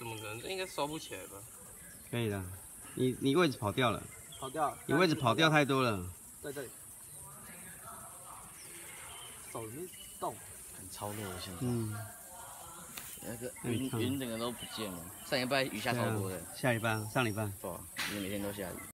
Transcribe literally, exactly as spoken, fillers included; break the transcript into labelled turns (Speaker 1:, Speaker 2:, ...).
Speaker 1: 怎么可能？这应该烧不起来吧？
Speaker 2: 可以的，你你位置跑掉了，
Speaker 3: 跑掉，
Speaker 2: 你位置跑掉太多了。
Speaker 3: 在这里，手没动，
Speaker 4: 很超弱的现在。
Speaker 2: 嗯，
Speaker 4: 那个云云整个都不见了。上一拜雨下超多的，
Speaker 2: 下礼拜上礼拜。
Speaker 4: 对，因为每天都下雨。